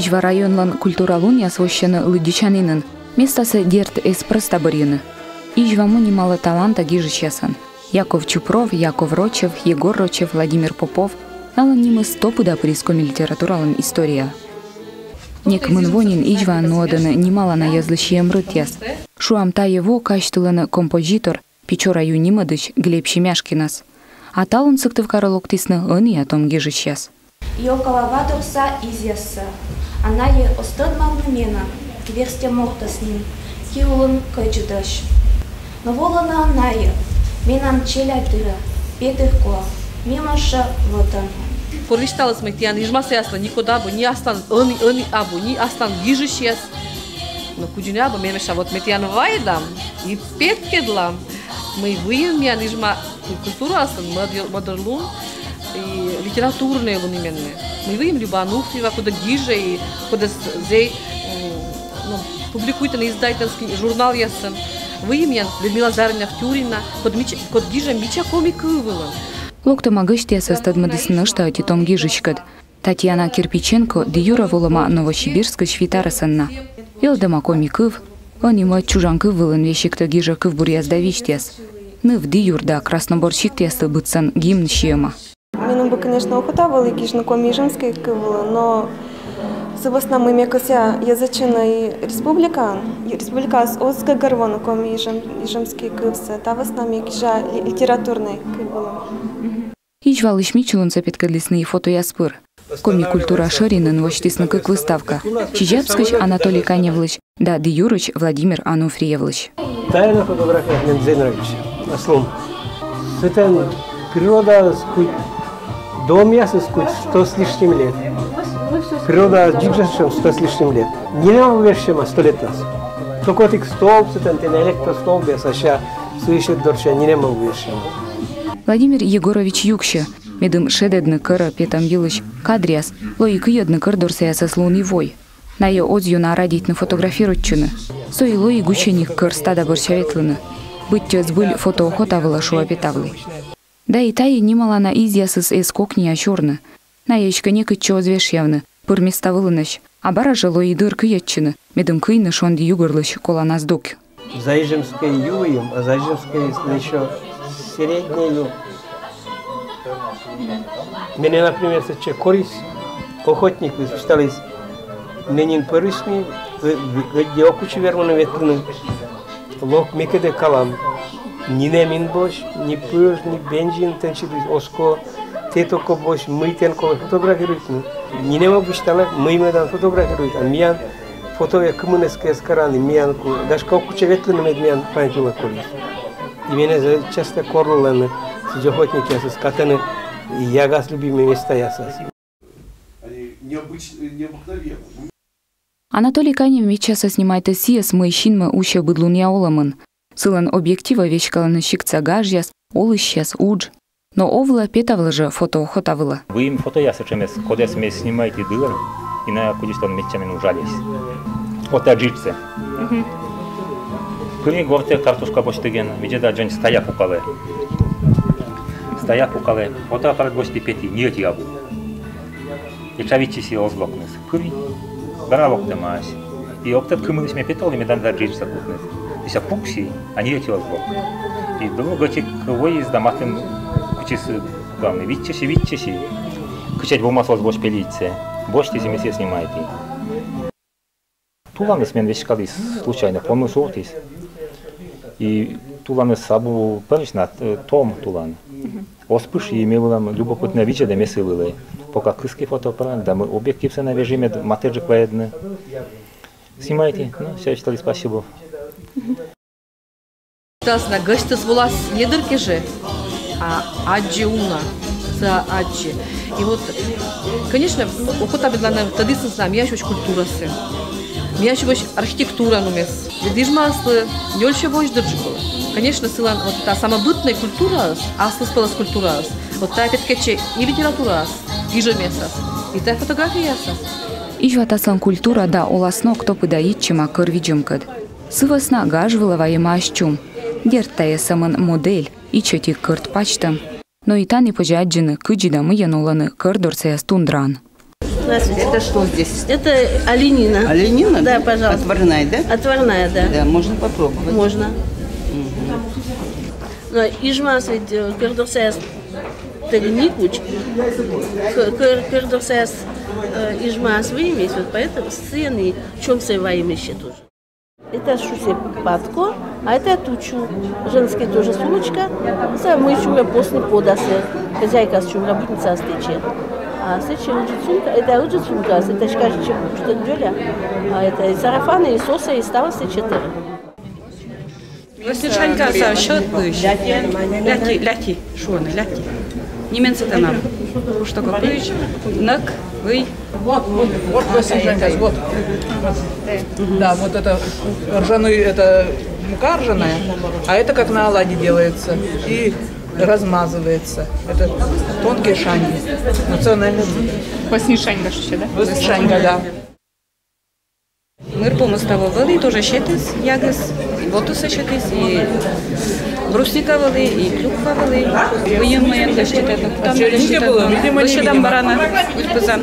Ижва районлан культуралун ясвощаны лыдичанинын, местасы дерт эс простабырьыны. Ижваму немало таланта гижичасан. Яков Чупров, Яков Рочев, Егор Рочев, Владимир Попов, налан нимы стопуда прискоми литературалын история. Нек мынвонин ижва нуаданы немало на язлыщием рытьяс. Шуамта его качтыланы композитор Печора юнимадыч Глеб Щемяшкинас. А талун сыктывкары локтисны ыны атом гижичас. Йокалава дурса изяса. Она е остыдмалны мена, версте морта с ним, киулын кайчыдаш. Но волана она е, менам челядыра, петырко, мимаша водан. Порвишталась мы тян, ижмасы ясла никуда бы, ни астан ыны абу, ни астан гижичас. Но кудюня бы менеша вот метьян вайдам и петкедлам. Мы выем ян ижма культуру астан модерлун и литературные лунименные. Мы выем Любануфьева, куда гиже и куда зей публикует на издательский журнал ясан. Выем ян Людмила Зарня Тюрина, код гиже мича комик вывела. Локта магыштия состадмадысны штати том гижичкад. Татьяна Кирпиченко де Юра волома Новосибирска швитарасанна. Илдама комикыв, анима чужанкы вылын вещикта гижакыв буряздавиштес. Ныв де Юрда красноборщиктесы бытсан гимн щема. Менің бы, конечно, охотавали гижна комижемской кывыла, но сывасна мы мекося язычина и республикас озга гарвона комижемский кывса, тавасна мекижа литературной кывыла. Ижва лишмичулун запеткадлисны фото яспыр. Коми культура шаринын воштисны кык выставка. Чижапскыч Анатолий Каневлыч, да де Юрыч Владимир Ануфриевлыч. Тайна фотография мне очень нравится. Аслом. Это природа дом ясный 100 с лишним лет. Природа джигжашем 100 с лишним лет. Не нам увершим 100 лет нас. Только вот их столб, это на электростолб, я саща слышит дорча, не нам увершим. Владимир Егорович Юкша, медым шедедны кыра петам билыч кадриас, лоикы едны кыр дорсаяса слуны вой. На ее одзю на радитны фотографируччыны. Сои лои гучених кыр стада борчаветлыны. Быть сбыль фотоохотавыла шуапетавлы. Да и таи немала на изясыс эскокни ачорны. На ечка некычо озвешьявны, пырместавылыныч, а баража лои дыркы ятчыны, медым кыйны шонди югырлыч коланаздок. Заижемской юем, а заижемской еще среднюю. Мне, например, соче корис, охотник, считались ненин порысми, где окучи верманы ветрны, лок мекеде калам. Ни немин бош, ни пыж, ни бензин, тенчились оско, те только бош, мы тенко фотографируют. Ни нема быштала, мы медан фотографируют, а миян фото я коммунистские скараны, миянку, даже окучи ветрны миян памятула корис. И меня часто корланы, охотники, скатаны, и я газ любимые места ясас. Они необыкновенные. Анатолий Каневич часто снимает сиес мыщинмы уще быдлун яоламын. Сылан объектива вещкаланы щикца гажьяс, олыщас, удж. Но овла петавла же фотоохотавыла. Вы им фото я сочемес, когда смесь снимаете дыр, и на кудистон метчамен ужались. Вот аджится. Кыми горте картошка боштеген, видеда джон стая пукале. Стая пукале, фотоаппарат гости пети, нет ябу. И чавичи си озлокнес. Кыми, баралок демаш. И оптат кымылись мне петал, и медан аджится кухнес. Ися пукси, а не эти озлок. И думаю, готик вой из доматым кучисы главный. Витчеси. Кучать бумаслос бош пелице. Бош ти земесе снимаете. Туланы смен вещкались случайно, помню сортис. И туланы сабу пелична том тулан. Оспыш и имел любопытное видео, да месы вылы. Пока кыски фотоаппарат, да мы объектив се навяжем, матеджик воедны. Снимайте, ну, все, читали, спасибо. На гости звалась не дыркеже, а аджи уна, за аджи. И вот, конечно, охота была на традиционно знам, я еще культура се, я еще архитектура numес. Видишь, не больше больше дырчиков. Конечно, сила вот та самобытная культура, асла культура, вот та опять-таки и литература, и же место, и та фотография. Ижва тасан культура да оласно кто пыдаит чема кыр виджемкад. Сывасна гажвыла ваема ащум. Дертая саман модель и чоти кырт пачтам. Но и тани пожаджины кыджида мыян оланы кыр дорсаяс тундран. Здравствуйте. Это что здесь? Это оленина. Оленина? Да, пожалуйста. Отварная, да? Отварная, да. Да, можно попробовать. Можно. Но ижмас ведь кырдырсаяс тегникуч, кырдырсаяс ижмас вымесь, вот поэтому сцены чем сываем еще тоже. Это шусе патко, а это тучу. Женский тоже сумочка. Мы чура после подасы. Хозяйка с чура работница остычет. А стычет сумка, это уже сумка, это скажет, что дёля. А это и сарафаны, и соса, и става стычеты. Лосишанька сообщет плыщ. Ляти, шорны, ляти. Неменцы то нам. Что как плыщ, нак, вы. Вот лосишанька, вот. Да, вот это ржаной, это мука ржаная, а это как на оладьи делается и размазывается. Это тонкие шаньги. Национальный. Лосишанька ще, да? Лосишанька, да. Мир помоставували, теж щетис, ягис, ботуса щетис, і брусника вели, і клюква вели. Воєнно янка щитетно. Там не було, видимо, ще там барана, пизан.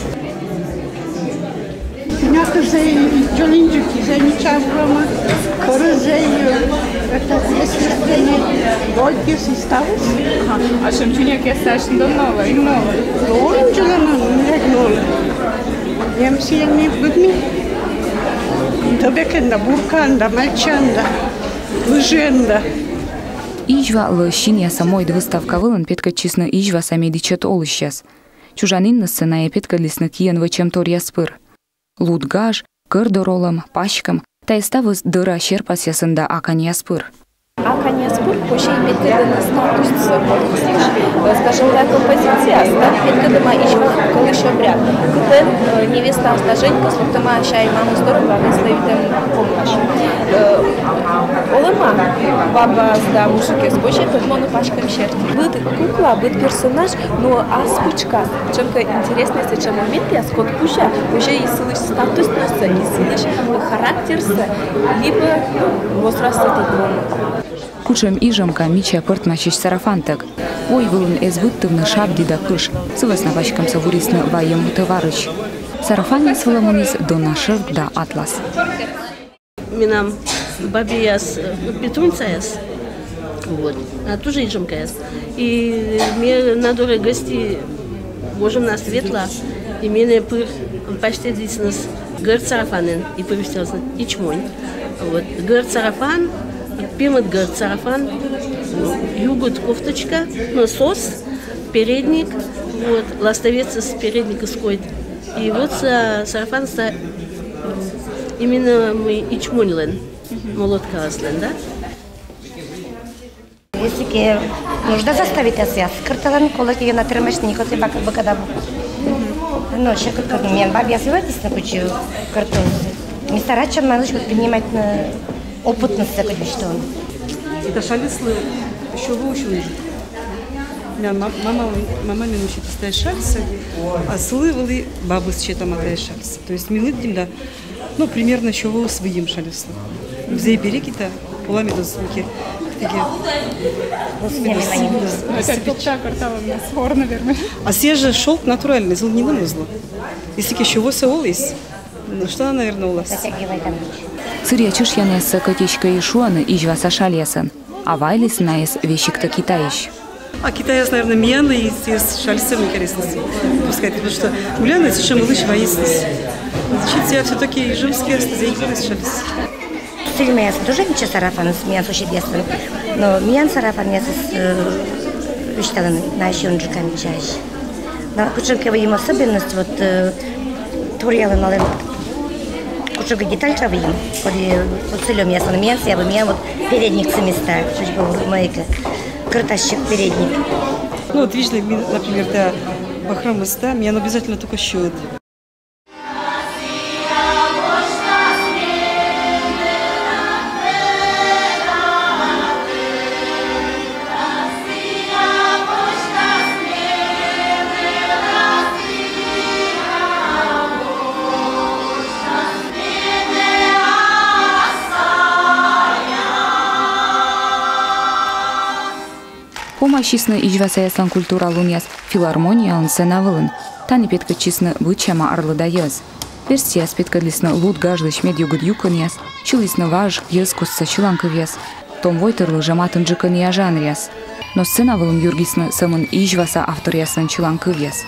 Някакъв джолинджики, зайничаваме, коръжею, естествени, дойки си ставаш. А шамчуняк я сашен до нова, и нова. Долинджила не гнола. Jem si jemi budmi. Da bekenda, burkanda, melчанда, лыженда. Ижва лщиня самой выставка вылан петка чисна ижва сами дичет олыщас. Чужанин на сцена петка лисна киен вычем торья спыр. Лудгаж, кырдоролам, пачкам, та и ставыз дыра щерпас ясында аканья спыр. Аканья спыр почей петкадына статус скажем, та композиция, став петкадыма ижва колыщобря. Кутен невеста остаженька, слухтама шай маму здорово, высловитым помощь. Олема, баба сда мужики скочит, подмону пачкам щерти. Быт кукла, быт персонаж, но аспычка. Чем-то интересно, если чем момент я скот куча, уже и слышь статус носа, и слышь характер, либо возраст этого. Кучем ижамка мича портмачиш сарафантек. Ой вылын эзбыттывны шабди да кыш, сывасна пачкам савурисны ваем товарыш. Сарафаны свыламыныз до нашев да атлас. Минам бабияс петрунцаяс, вот, а тоже ижамкаяс. И мне надо гости, можем на светло, и мне пыр почти длительность гэр сарафанен и повестился и чмонь. Вот, гэр сарафан, пимат гэр сарафан, югут кофточка, насос, передник, вот, ластовец с передника скоит. И вот сарафан именно мы и чмонилен, молотка аслен, да? Если нужда заставить я скрытала колоки на термошни, коты бакада. Ну, сейчас как мне бабья сводится на кучу картон. Места раньше малыш вот принимать на опытность такой что он. Это шалислы еще выучили. Мама меня учит стоять шальцы, а слы были бабы с четом отдай шальцы. То есть милы да, ну примерно еще вы своим шалислы. Взей береги-то, полами до звуки. Это топча картава у нас хор, наверное. А свежий шелк натуральный, зл не намызло. Если еще вы солись, ну что, наверное, у вас? Сырья чушьянес котичка и шуаны ижва сашалесан, а вайлис наес вещик-то китаищ. А китаец, наверное, мияна и шальцы мне интересно пускать, потому что гуляны совершенно лыж воистись. Значит, я все-таки ижимские заигрались шальцы. Сильно тоже ничего сарафан с меня существует детством, но меня сарафан я считала на еще он жуками чаще. На кучерке видим особенность вот творила малым кучерка деталь видим, под целью мяса на мясо я бы меня вот передник с места, чуть бы майка картащик передник. Ну вот видишь, например, да бахром места, меня обязательно только счет. Помощисны ижвасаяслан культура луньяс филармониялын сенавылын, тани петкачисны бычама арлыда яз. Версия спеткадлисны лут гажлыш медюгуд юкын яз, чилисны важ язкусса чиланкы вяз. Том войтырлы жаматын джикын яжан яз. Но сенавылын юргисны самын ижваса автор яслын чиланкы вяз.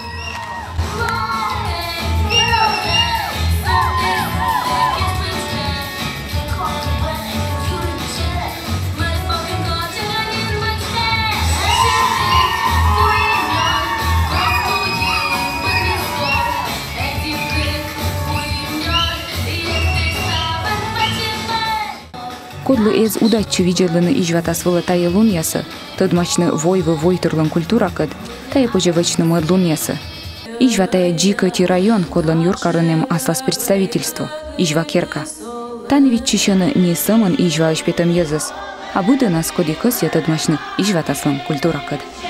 Кодлы эз удачу виджерлыны ижватас вылы тайы луньясы, тыдмачны войвы войтырлын культура кыд, тайы пожевачны мыд луньясы. Ижватая джикати район кодлын юркарынем аслас представительство, ижва керка. Тани видчищыны не сымын ижва ишпетым езыс, а будынас коди кыс я тыдмачны ижватаслын культура кыд.